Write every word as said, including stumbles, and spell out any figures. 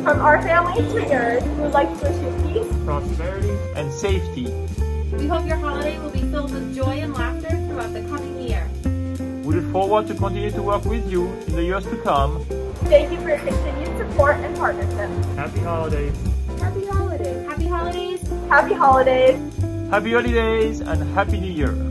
From our family to yours, we would like to wish you peace, prosperity, and safety. We hope your holiday will be filled with joy and laughter throughout the coming year. We look forward to continue to work with you in the years to come. Thank you for your continued support and partnership. Happy holidays. Happy holidays. Happy holidays. Happy holidays. Happy holidays and Happy New Year.